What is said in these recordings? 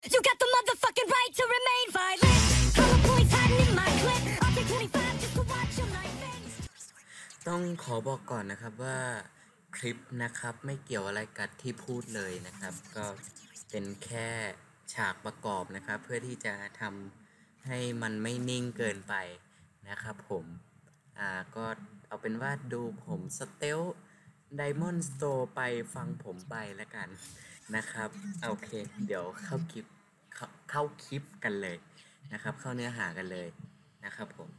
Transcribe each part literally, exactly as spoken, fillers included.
You got the motherfucking right to remain violent. Hollow points hiding in my clip. I'll take twenty-five just to watch your life end. ต้องขอบอกก่อนนะครับว่าคลิปนะครับไม่เกี่ยวอะไรกับที่พูดเลยนะครับก็เป็นแค่ฉากประกอบนะครับเพื่อที่จะทำให้มันไม่นิ่งเกินไปนะครับผมอ่าก็เอาเป็นว่าดูผมสเตลไดมอนด์สโตร์ไปฟังผมไปแล้วกันนะครับโอเคเดี๋ยวเข้าคลิปเข้าเข้าคลิปกันเลยนะครับเข้าเนื้อหากันเลยนะครับผม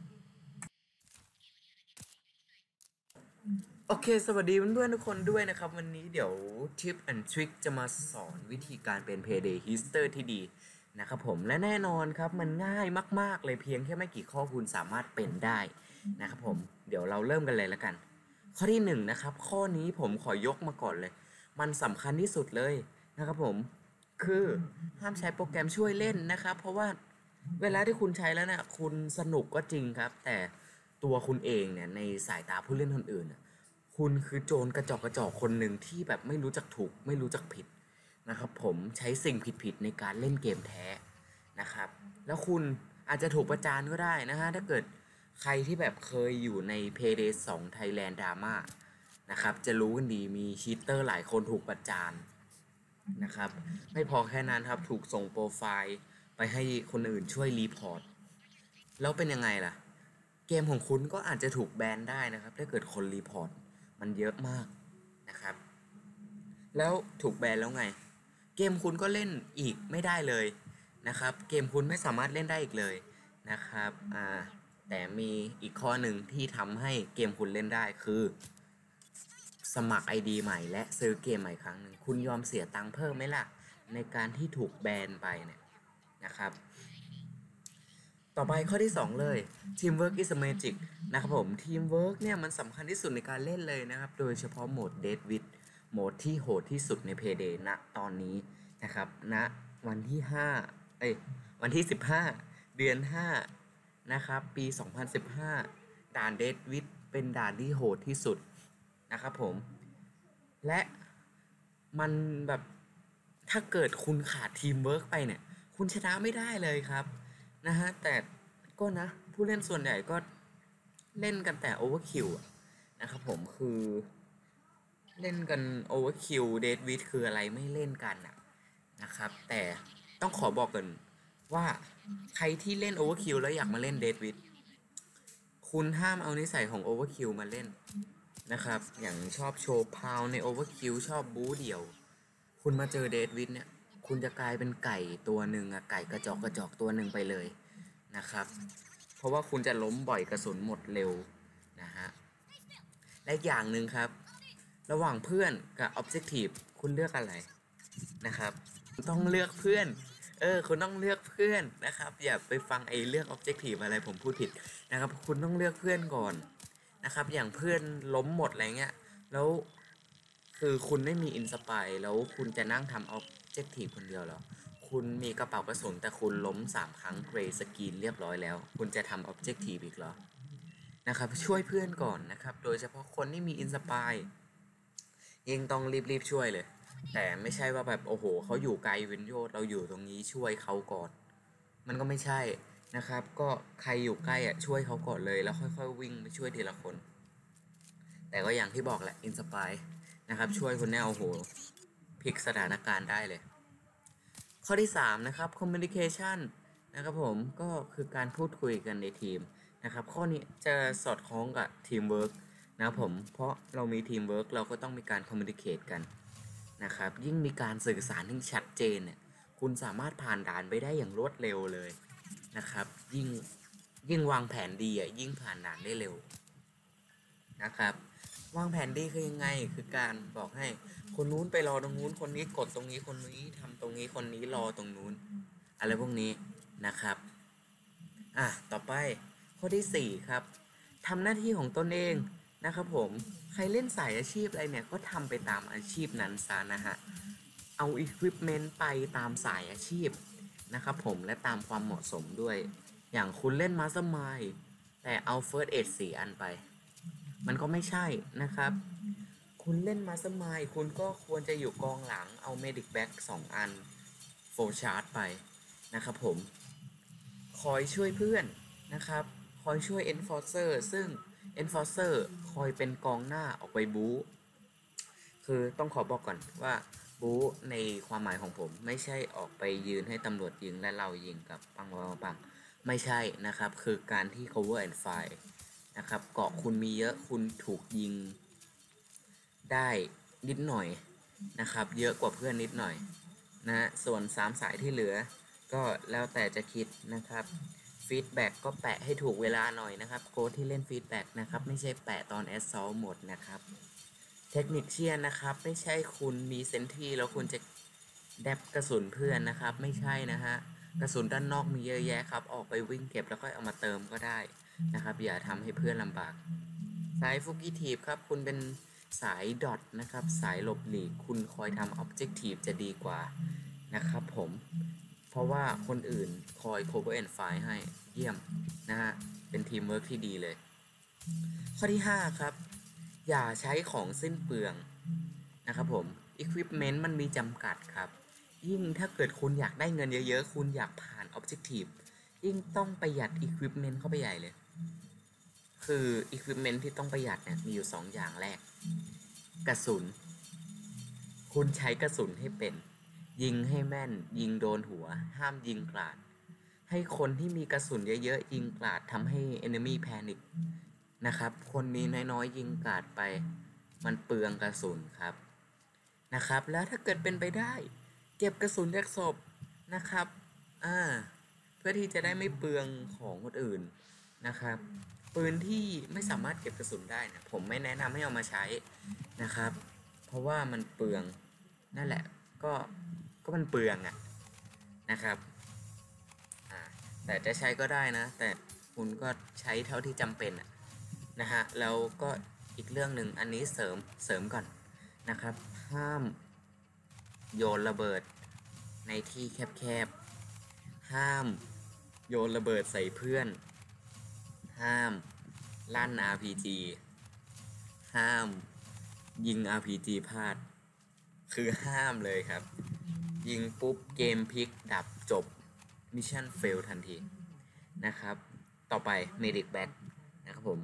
โอเคสวัสดีเพื่อนๆทุกคนด้วยนะครับวันนี้เดี๋ยวทิปแอนด์ทริคจะมาสอนวิธีการเป็น Payday Hister ที่ดีนะครับผมและแน่นอนครับมันง่ายมากๆเลยเพียงแค่ไม่กี่ข้อคุณสามารถเป็นได้นะครับผมเดี๋ยวเราเริ่มกันเลยแล้วกันข้อที่หนึ่งนะครับข้อนี้ผมขอยกมาก่อนเลยมันสำคัญที่สุดเลยนะครับผมคือห้ามใช้โปรแกรมช่วยเล่นนะครับเพราะว่าเวลาที่คุณใช้แล้วเนี่ยคุณสนุกก็จริงครับแต่ตัวคุณเองเนี่ยในสายตาผู้เล่นคนอื่นคุณคือโจรกระจอกกระจอกคนหนึ่งที่แบบไม่รู้จักถูกไม่รู้จักผิดนะครับผมใช้สิ่งผิดๆในการเล่นเกมแท้นะครับแล้วคุณอาจจะถูกประจานก็ได้นะฮะถ้าเกิดใครที่แบบเคยอยู่ใน Payday ทู Thailand Drama นะครับจะรู้กันดีมีชีตเตอร์หลายคนถูกประจานนะครับไม่พอแค่นั้นครับถูกส่งโปรไฟล์ไปให้คนอื่นช่วยรีพอร์ตแล้วเป็นยังไงล่ะเกมของคุณก็อาจจะถูกแบนได้นะครับถ้าเกิดคนรีพอร์ตมันเยอะมากนะครับแล้วถูกแบนแล้วไงเกมคุณก็เล่นอีกไม่ได้เลยนะครับเกมคุณไม่สามารถเล่นได้อีกเลยนะครับอ่าแต่มีอีกข้อหนึ่งที่ทำให้เกมคุณเล่นได้คือสมัคร ไอ ดี ใหม่และซื้อเกมใหม่ครั้งหนึ่งคุณยอมเสียตังค์เพิ่มไหมล่ะในการที่ถูกแบนไปเนี่ยนะครับต่อไปข้อที่สองเลย Teamwork is a magic นะครับผม Teamwork เนี่ยมันสำคัญที่สุดในการเล่นเลยนะครับโดยเฉพาะโหมด Dead with โหมดที่โหดที่สุดใน Payday ณตอนนี้นะครับณวันที่ห้าเอ้ยวันที่สิบห้าเดือนห้านะครับปีสองพันสิบห้าด่าน Dead with เป็นด่านที่โหดที่สุดนะครับผมและมันแบบถ้าเกิดคุณขาด Teamwork ไปเนี่ยคุณชนะไม่ได้เลยครับนะฮะแต่ก็นะผู้เล่นส่วนใหญ่ก็เล่นกันแต่ Overkill นะครับผมคือเล่นกัน Overkill Dead with คืออะไรไม่เล่นกันนะนะครับแต่ต้องขอบอกกันว่าใครที่เล่น Overkill แล้วอยากมาเล่น Dead with คุณห้ามเอานิสัยของ Overkill มาเล่นนะครับอย่างชอบโชว์พาวใน Overkill ชอบบู๊เดี่ยวคุณมาเจอ Dead with เนี่ยคุณจะกลายเป็นไก่ตัวหนึ่งอะไก่กระจอกกระจอกตัวหนึ่งไปเลยนะครับเพราะว่าคุณจะล้มบ่อยกระสุนหมดเร็วนะฮะและอย่างหนึ่งครับระหว่างเพื่อนกับ Objective คุณเลือกอะไรนะครับต้องเลือกเพื่อนเออคุณต้องเลือกเพื่อนนะครับอย่าไปฟังไอ้เลือก Objective อะไรผมพูดผิดนะครับคุณต้องเลือกเพื่อนก่อนนะครับอย่างเพื่อนล้มหมดอะไรเงี้ยแล้วคือคุณไม่มีอินสปายแล้วคุณจะนั่งทำ Objective คนเดียวเหรอคุณมีกระเป๋ากระสุนแต่คุณล้มสามครั้งเกรย์สกรีนเรียบร้อยแล้วคุณจะทำ Objective อีกเหรอนะครับช่วยเพื่อนก่อนนะครับโดยเฉพาะคนที่มีอินสปายยิ่งต้องรีบๆช่วยเลยแต่ไม่ใช่ว่าแบบโอ้โหเขาอยู่ไกลเวนโยดเราอยู่ตรงนี้ช่วยเขาก่อนมันก็ไม่ใช่นะครับก็ใครอยู่ใกล้อ่ะช่วยเขาก่อนเลยแล้วค่อยๆวิ่งไปช่วยทีละคนแต่ก็อย่างที่บอกแหละอินสปายนะครับช่วยคนนี้โอ้โหพลิกสถานการณ์ได้เลยข้อที่สามนะครับ communication นะครับผมก็คือการพูดคุยกันในทีมนะครับข้อนี้จะสอดคล้องกับ teamwork นะครับผมเพราะเรามี teamwork เราก็ต้องมีการ communicate กันนะครับยิ่งมีการสื่อสารที่ชัดเจนเนี่ยคุณสามารถผ่านด่านไปได้อย่างรวดเร็วเลยนะครับยิ่งยิ่งวางแผนดีอ่ะยิ่งผ่านด่านได้เร็วนะครับวางแผนดีคือยังไงคือการบอกให้คนนู้นไปรอตรงนู้นคนนี้กดตรงนี้คนนี้ทำตรงนี้คนนี้รอตรงนู้นอะไรพวกนี้นะครับอ่ะต่อไปข้อที่สี่ครับทำหน้าที่ของตนเองนะครับผมใครเล่นสายอาชีพอะไรเนี่ยก็ทำไปตามอาชีพนั้นซะนะฮะเอา equipment ไปตามสายอาชีพนะครับผมและตามความเหมาะสมด้วยอย่างคุณเล่น Mastermind แต่เอา First Aid สี่อันไปมันก็ไม่ใช่นะครับคุณเล่น Mastermind คุณก็ควรจะอยู่กองหลังเอา Medic Bag สองอัน flow chart ไปนะครับผมคอยช่วยเพื่อนนะครับคอยช่วย enforcer ซึ่ง enforcer คอยเป็นกองหน้าออกไปบู๊คือต้องขอบอกก่อนว่าบู๊ในความหมายของผมไม่ใช่ออกไปยืนให้ตำรวจยิงและเรายิงกับปังปังปังไม่ใช่นะครับคือการที่ cover and fire นะครับเกาะคุณมีเยอะคุณถูกยิงได้นิดหน่อยนะครับเยอะกว่าเพื่อนนิดหน่อยนะส่วนสามสายที่เหลือก็แล้วแต่จะคิดนะครับฟีดแบ็กก็แปะให้ถูกเวลาหน่อยนะครับโค้ดที่เล่นฟีดแบ็กนะครับไม่ใช่แปะตอนแอสซอลหมดนะครับเทคนิคเชียนนะครับไม่ใช่คุณมีเซนทีแล้วคุณจะแดบกระสุนเพื่อนนะครับไม่ใช่นะฮะกระสุนด้านนอกมีเยอะแยะครับออกไปวิ่งเก็บแล้วก็เอามาเติมก็ได้นะครับอย่าทำให้เพื่อนลำบากสายฟุกิทีฟครับคุณเป็นสายดอทนะครับสายหลบหลีกคุณคอยทำออบเจกตีฟจะดีกว่านะครับผมเพราะว่าคนอื่นคอย cover and fire ให้เยี่ยมนะฮะเป็นทีมเวิร์กที่ดีเลยข้อที่ห้าครับอย่าใช้ของสิ้นเปลืองนะครับผม equipment มันมีจำกัดครับยิ่งถ้าเกิดคุณอยากได้เงินเยอะๆคุณอยากผ่าน objective ยิ่งต้องประหยัด equipment เข้าไปใหญ่เลยคือ equipment ที่ต้องประหยัดเนี่ยมีอยู่สองอย่างแรกกระสุนคุณใช้กระสุนให้เป็นยิงให้แม่นยิงโดนหัวห้ามยิงกราดให้คนที่มีกระสุนเยอะๆยิงกราดทำให้ enemy panic นะครับคนมีน้อยๆยิงกราดไปมันเปลืองกระสุนครับนะครับแล้วถ้าเกิดเป็นไปได้เก็บกระสุนจากศพนะครับอ่าเพื่อที่จะได้ไม่เปลืองของคนอื่นนะครับปืนที่ไม่สามารถเก็บกระสุนได้นะผมไม่แนะนำให้เอามาใช้นะครับเพราะว่ามันเปลืองนั่นแหละก็ก็มันเปลืองอะนะครับอ่าแต่จะใช้ก็ได้นะแต่คุณก็ใช้เท่าที่จำเป็นอะนะฮะแล้วก็อีกเรื่องหนึ่งอันนี้เสริมเสริมก่อนนะครับห้ามโยนระเบิดในที่แคบๆห้ามโยนระเบิดใส่เพื่อนห้ามลั่น อาร์ พี จี ห้ามยิง อาร์ พี จี พลาดคือห้ามเลยครับยิงปุ๊บเกมพลิกดับจบมิชชั่นเฟลทันทีนะครับต่อไป Medic Bag นะครับผม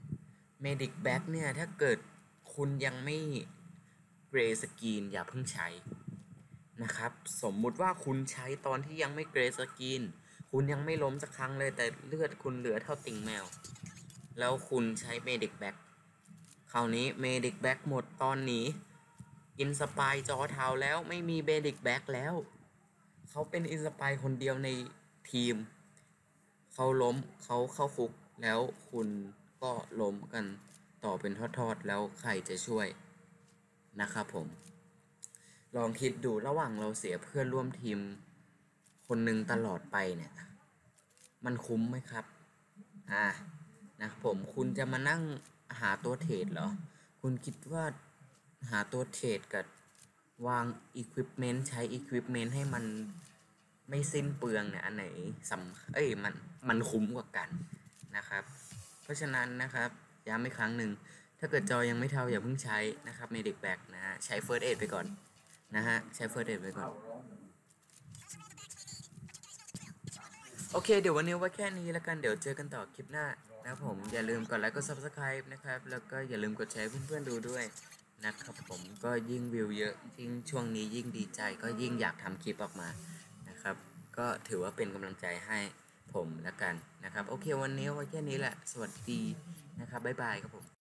Medic Bag เนี่ยถ้าเกิดคุณยังไม่เกรย์สกรีนอย่าเพิ่งใช้นะครับสมมุติว่าคุณใช้ตอนที่ยังไม่เกรย์สกรีนคุณยังไม่ล้มสักครั้งเลยแต่เลือดคุณเหลือเท่าติ่งแมวแล้วคุณใช้ Medic Bag คราวนี้ Medic Bag หมดตอนนี้อินสปายจอเทาแล้วไม่มี Medic Bag แล้วเขาเป็นอินสปายคนเดียวในทีมเขาล้มเขาเข้าคุกแล้วคุณก็ล้มกันต่อเป็นทอดๆแล้วใครจะช่วยนะครับผมลองคิดดูระหว่างเราเสียเพื่อนร่วมทีมคนหนึ่งตลอดไปเนี่ยมันคุ้มไหมครับอ่านะครับผมคุณจะมานั่งหาตัวเทรดเหรอคุณคิดว่าหาตัวเทรดกับวาง equipment ใช้ equipment ให้มันไม่สิ้นเปลืองเนี่ยอันไหนสำเอ้ยมันมันคุ้มกว่ากันนะครับเพราะฉะนั้นนะครับย้ำอีกครั้งหนึ่งถ้าเกิดจอยังไม่เท่าอย่าเพิ่งใช้นะครับ Medic Bag นะฮะใช้ First Aid ไปก่อนนะฮะใช้ First Aid ไปก่อนโอเคเดี๋ยววันนี้ไว้แค่นี้แล้วกันเดี๋ยวเจอกันต่อคลิปหน้านะครับผมอย่าลืมกดไลค์กด Subscribe นะครับแล้วก็อย่าลืมกดแชร์เพื่อนๆดูด้วยนะครับผมก็ยิ่งวิวเยอะยิ่งช่วงนี้ยิ่งดีใจก็ยิ่งอยากทำคลิปออกมานะครับก็ถือว่าเป็นกำลังใจให้ผมแล้วกันนะครับโอเควันนี้ไว้แค่นี้แหละสวัสดีนะครับบ๊ายบายครับผม